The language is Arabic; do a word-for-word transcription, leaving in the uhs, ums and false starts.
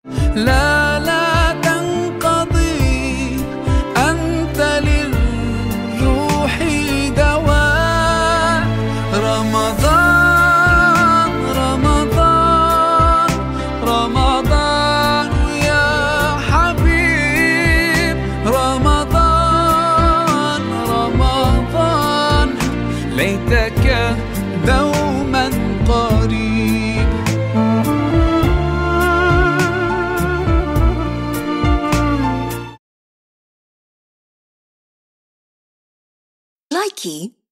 لا لا تنقضي، أنت للروح دواء. رمضان رمضان رمضان يا حبيب، رمضان رمضان ليتك دوما قريب. Likey